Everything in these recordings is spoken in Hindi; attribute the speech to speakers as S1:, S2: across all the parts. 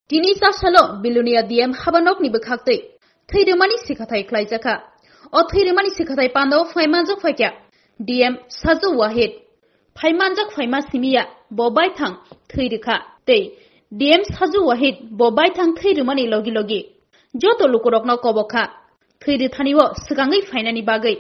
S1: Dini sasalo bilunia diem habanok ni bekakte. Thairimani sikatai klaijaka. O thairimani sikatai pando faimanjak faikya. Diem sazu wahid. Faimanjak faima simia bobai thang thairika. Tei diem sazu wahid bobai thang thairimani logi logi. Joto lukurokno koboka. Thairi thaniwo sigangai fainani bagai.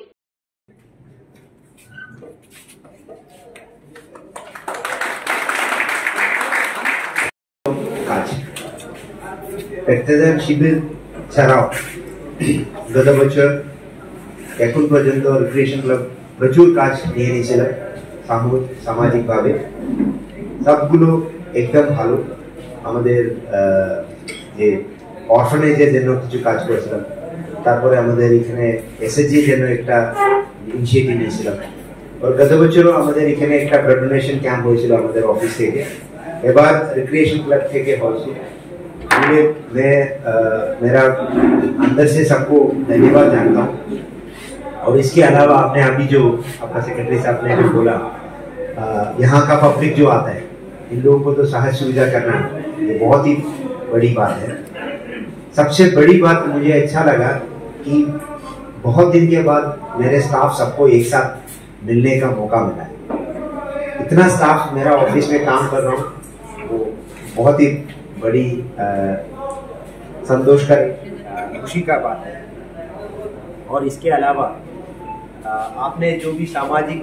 S2: रक्तदान शिबिर ছাড়াও গত বছর এখন পর্যন্ত রিক্রিয়েশন ক্লাব প্রচুর কাজ নিয়ে নিয়েছিল সামাজিকভাবে সবগুলো একদম ভালো আমাদের যে অরফানেজের জন্য কিছু কাজ করেছিলাম তারপরে আমাদের এখানে এসএসজি এর জন্য একটা ইনিশিয়েটিভ নিয়েছিলাম আর গত বছরও আমাদের এখানে একটা ব্লাড ডোনেশন ক্যাম্প হয়েছিল আমাদের অফিস থেকে এবার রিক্রিয়েশন ক্লাব থেকে হচ্ছে मैं मेरा अंदर से सबको धन्यवाद जानता हूँ और इसके अलावा आपने अभी जो आपका सेक्रेटरी साहब ने भी बोला यहाँ का पब्लिक जो आता है इन लोगों को तो सहज सुविधा करना ये बहुत ही बड़ी बात है। सबसे बड़ी बात मुझे अच्छा लगा कि बहुत दिन के बाद मेरे स्टाफ सबको एक साथ मिलने का मौका मिला है। इतना स्टाफ मेरा ऑफिस में काम कर रहा हूँ वो बहुत ही बड़ी संतोष का खुशी का बात है। और इसके अलावा आपने जो भी सामाजिक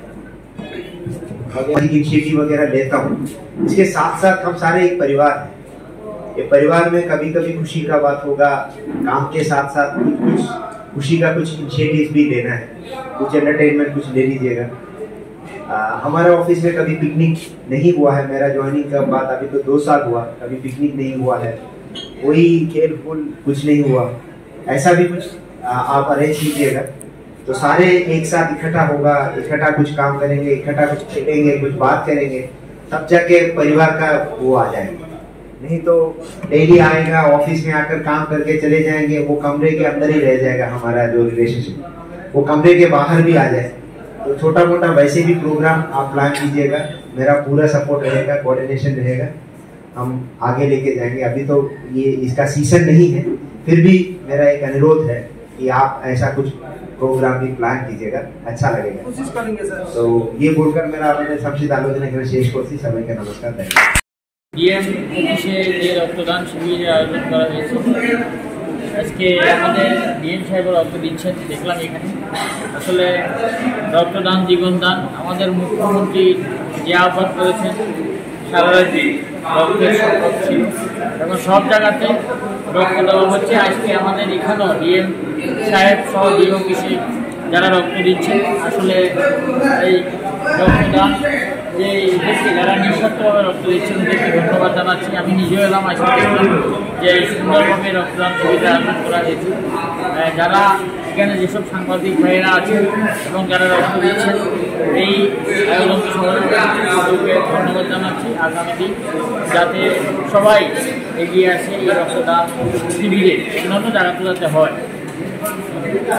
S2: इनिशिएटिव वगैरह लेता हूँ इसके साथ साथ हम सारे एक परिवार हैं। ये परिवार में कभी कभी खुशी का बात होगा काम के साथ साथ कुछ खुशी का कुछ इनिशिएटिव भी लेना है कुछ एंटरटेनमेंट कुछ ले लीजिएगा। हमारे ऑफिस में कभी पिकनिक नहीं हुआ है मेरा ज्वाइनिंग का बाद अभी तो 2 साल हुआ कभी पिकनिक नहीं हुआ है कोई खेल कूद कुछ नहीं हुआ ऐसा भी कुछ आप अरेंज कीजिएगा तो सारे एक साथ इकट्ठा होगा इकट्ठा कुछ काम करेंगे इकट्ठा कुछ खेलेंगे कुछ बात करेंगे तब जाके परिवार का वो आ जाएगा। नहीं तो डेली आएगा ऑफिस में आकर काम करके चले जाएंगे वो कमरे के अंदर ही रह जाएगा हमारा जो रिलेशनशिप वो कमरे के बाहर भी आ जाए तो छोटा मोटा वैसे भी प्रोग्राम आप प्लान कीजिएगा मेरा पूरा सपोर्ट रहेगा कोऑर्डिनेशन रहेगा हम आगे लेके जाएंगे। अभी तो ये इसका सीजन नहीं है फिर भी मेरा एक अनुरोध है कि आप ऐसा कुछ प्रोग्राम भी प्लान कीजिएगा अच्छा लगेगा कोशिश करेंगे सर। तो ये बोलकर मेरा अपने संक्षिप्त आलोचना करना शेष करती समय का नमस्कार धन्यवाद।
S3: ডিএম অফিসে যে রক্তদান শিবিরের আয়োজন করা হয়েছে আজকে আমাদের ডিএম সাহেব রক্ত দিচ্ছেন দেখলাম এখানে আসলে রক্তদান জীবনদান আমাদের মুখ্যমন্ত্রী যে আহ্বান করেছেন সারা রাজ্যে রক্তের সংকট ছিল এবং সব জায়গাতে রক্ত দেওয়া হচ্ছে আজকে আমাদের এখানেও ডিএম সাহেব সহ ডিএম অফিসে যারা রক্ত দিচ্ছেন আসলে এই রক্তদান যে যারা নিঃস্বার্থভাবে রক্ত দিচ্ছেন ওদেরকে ধন্যবাদ জানাচ্ছি। আমি নিজেও এলাম আজকে দেখলাম যে সুন্দরভাবে রক্তদান সুবিধা আয়োজন করা হয়েছে যারা এখানে যেসব সাংবাদিক ভাইয়েরা আছেন এবং যারা রক্ত দিচ্ছেন এই আয়োজনকে সবাইকে ধন্যবাদ জানাচ্ছি। আগামী দিন যাতে সবাই এগিয়ে আসে এই রক্তদান শিবিরে অন্যান্য জায়গাতে যাতে হয়।